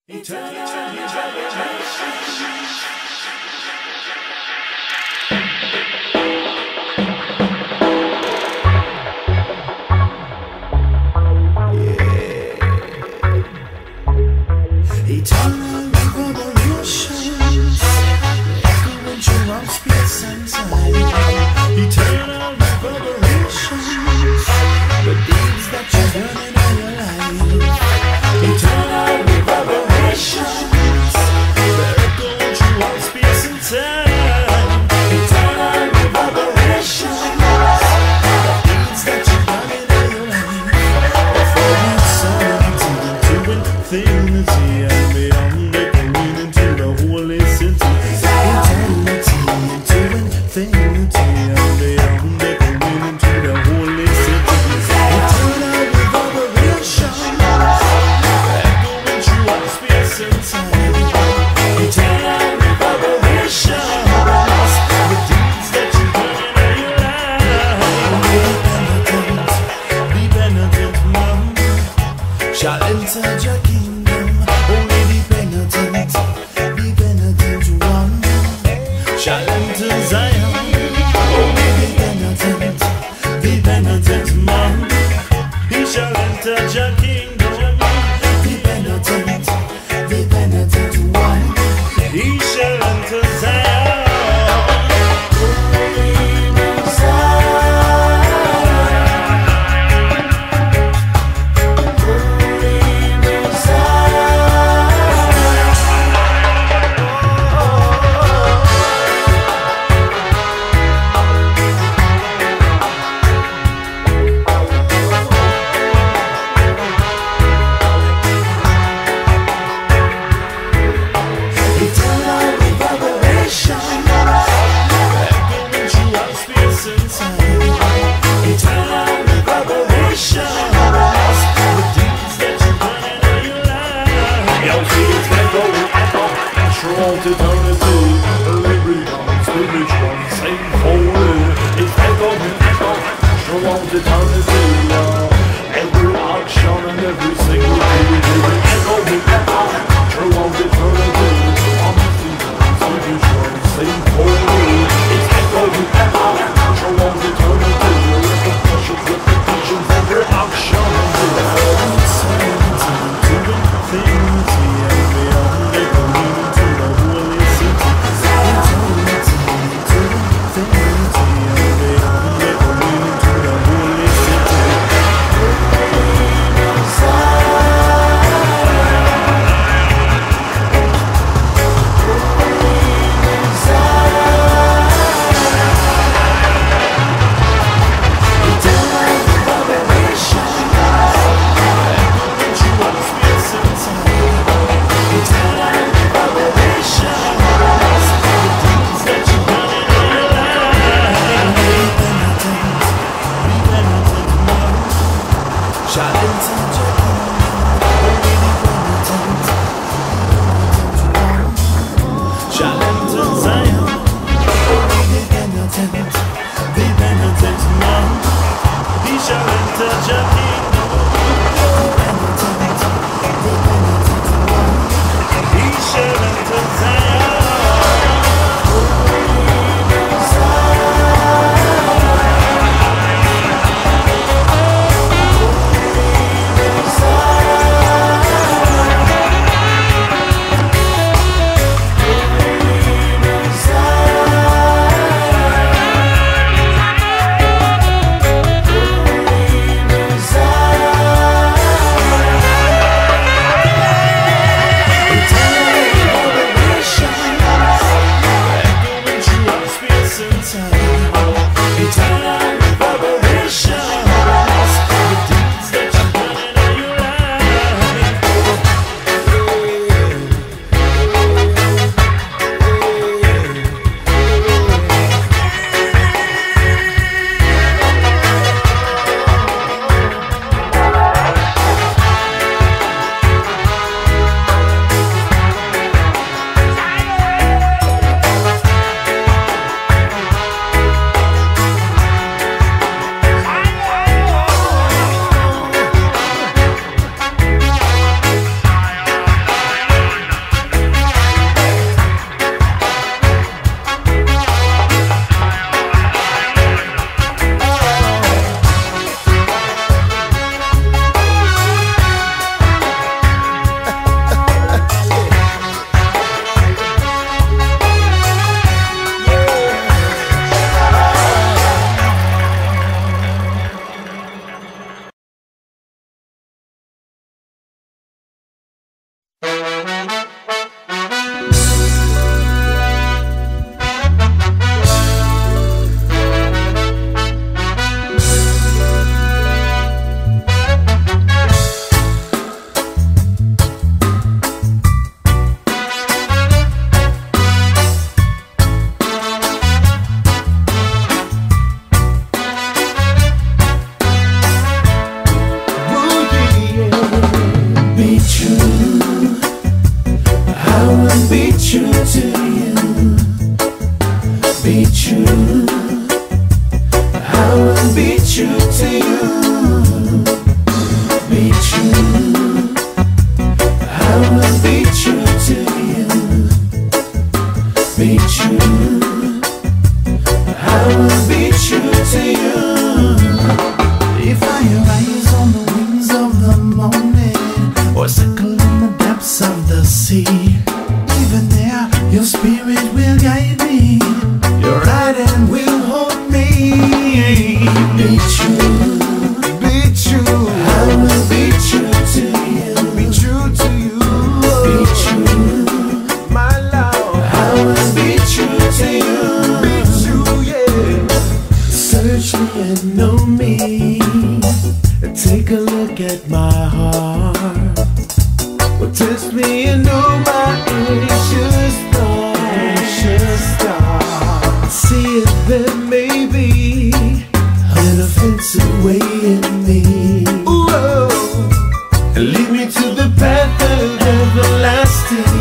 Eternal regeneration. Eternal reverberations, echoing throughout space and time. Eternal reverberations, the deeds that you've done in all your life. Eternal reverberations, they're echoing throughout space and time. Eternal reverberations, the deeds that you've done in all your life. Before we soar into infinity and beyond, going into the holy city. Eternity into infinity and beyond, going into the holy city. Eternal reverberations, echoing throughout space and time. Eternal reverberations, the deeds that you've done in your life. Be penitent, man, shall enter your kingdom. Only the penitent one shall enter Zion. Only the penitent man, he shall enter your kingdom. The penitent one, he shall enter Zion. Throughout eternity, every one, spiritual, same holy. It's echoing throughout eternity. Every action and every single thing, echoing throughout eternity. Spiritual, same holy. It's echoing throughout eternity. Repetitions, every action and infinity and beyond, echoing into the holy city. Eternity into infinity and beyond, echoing into the holy city. to you. Be true. I will be true to you. Be true. I will be true to you. Be true. I will be true to you. If I arise on the wings of the morning, or circle in the depths of the sea, even there your spirit will guide me. Your right hand will hold me. Be true. Be true. I will be true to you. Be true to you. Be true. My love. I will be true to you. Be true, yeah. Search me and know me. Take a look at my heart. Well, test me and know my anxious thoughts. See if there may be an offensive way in me. Ooh, and lead me to the path of everlasting.